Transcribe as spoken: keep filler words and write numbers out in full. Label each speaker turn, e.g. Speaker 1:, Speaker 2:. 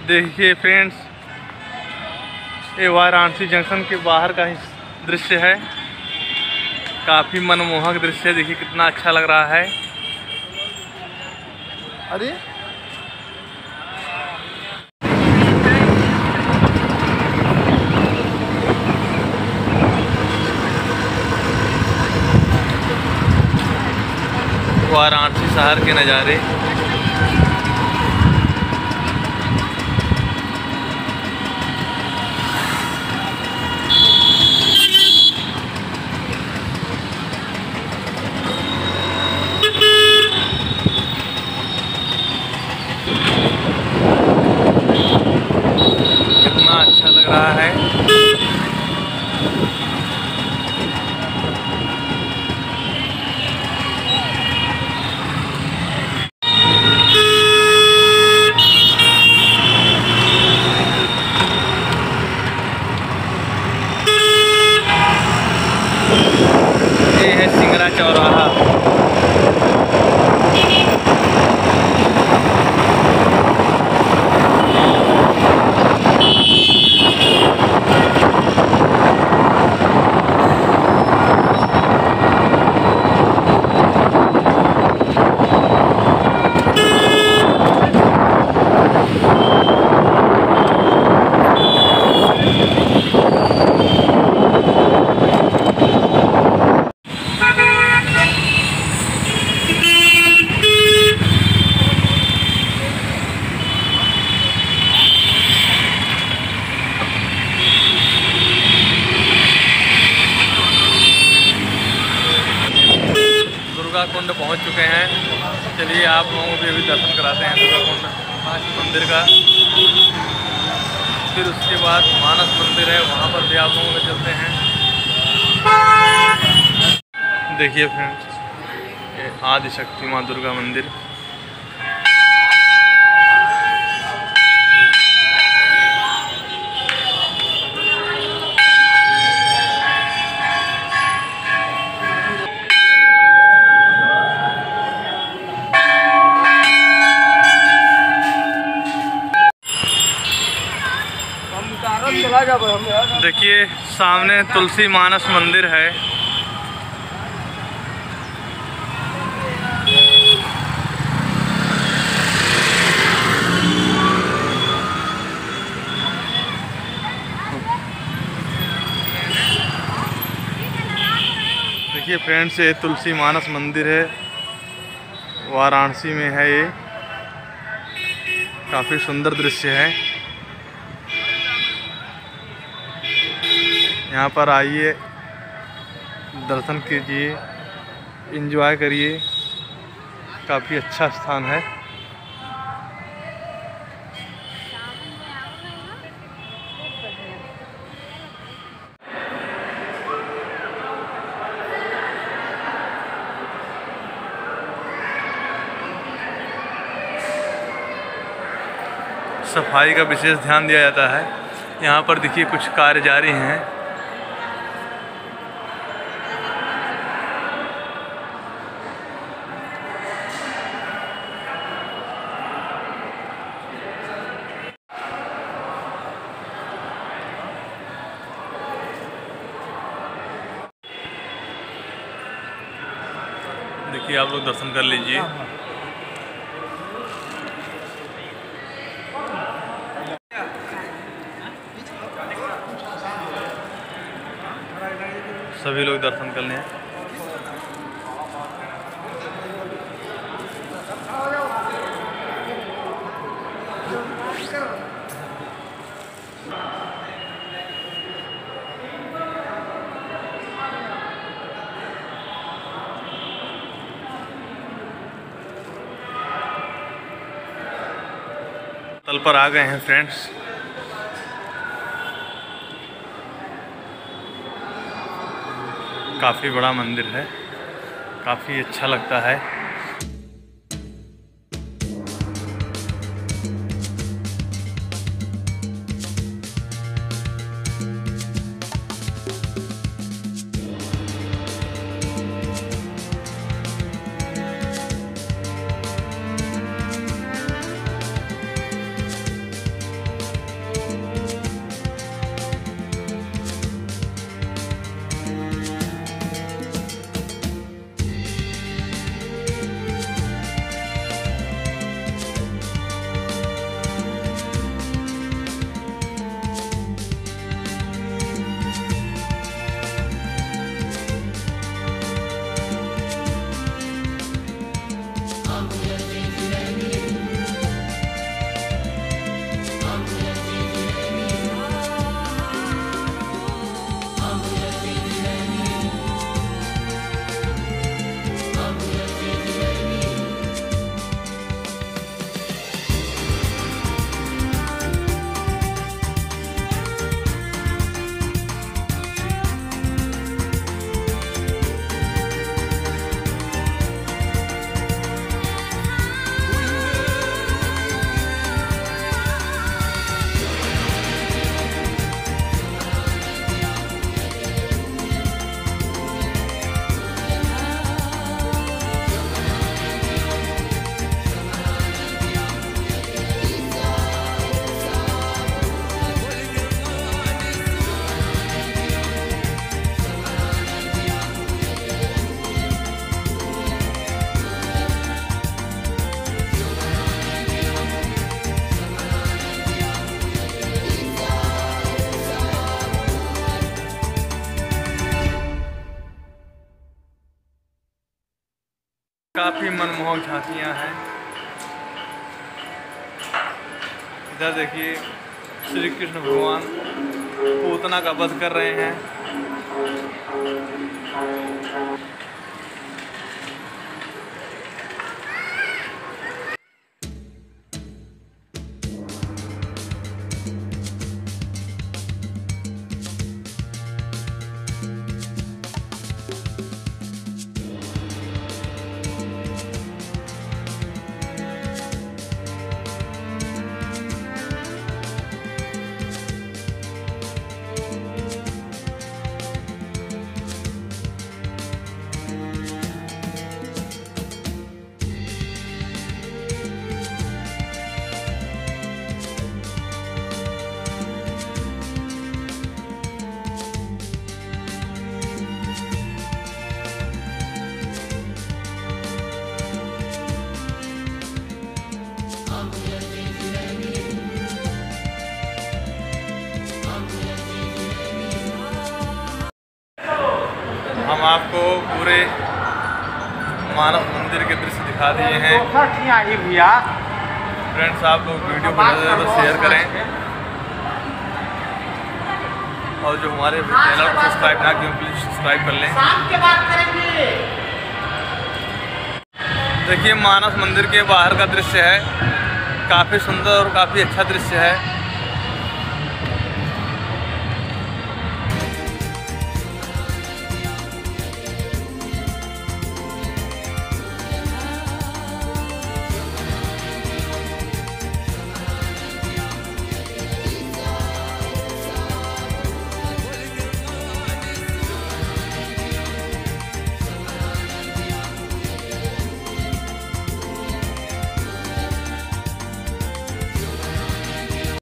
Speaker 1: देखिए फ्रेंड्स, ये वाराणसी जंक्शन के बाहर का ही दृश्य है। काफ़ी मनमोहक दृश्य है। देखिए कितना अच्छा लग रहा है। अरे वाराणसी शहर के नज़ारे। कितना अच्छा लग रहा है। ये है सिंगरा चौराहा। दुर्गा कुंड पहुंच चुके हैं। चलिए आप लोगों को भी दर्शन कराते हैं दुर्गा कुंड मंदिर का। फिर उसके बाद मानस मंदिर है, वहां पर भी आप लोगों को चलते हैं। देखिए फ्रेंड्स, ये आदि शक्ति माँ दुर्गा मंदिर। देखिए सामने तुलसी मानस मंदिर है। देखिए फ्रेंड्स, ये तुलसी मानस मंदिर है, वाराणसी में है। ये काफ़ी सुंदर दृश्य है। यहाँ पर आइए, दर्शन कीजिए, एंजॉय करिए। काफ़ी अच्छा स्थान है। सफाई का विशेष ध्यान दिया जाता है। यहाँ पर देखिए कुछ कार्य जारी हैं। देखिए आप लोग दर्शन कर लीजिए। सभी लोग दर्शन कर लें। तल पर आ गए हैं फ्रेंड्स। काफ़ी बड़ा मंदिर है, काफ़ी अच्छा लगता है। काफ़ी मनमोहक झांकियाँ हैं। इधर देखिए श्री कृष्ण भगवान पूतना का वध कर रहे हैं। हम आपको पूरे मानस मंदिर के दृश्य दिखा दिए हैं। फ्रेंड्स, आप लोग वीडियो को ज़्यादा से ज़्यादा शेयर करें और जो हमारे चैनल को सब्सक्राइब ना किए प्लीज़ सब्सक्राइब कर लें। देखिए मानस मंदिर के बाहर का दृश्य है, काफ़ी सुंदर और काफ़ी अच्छा दृश्य है।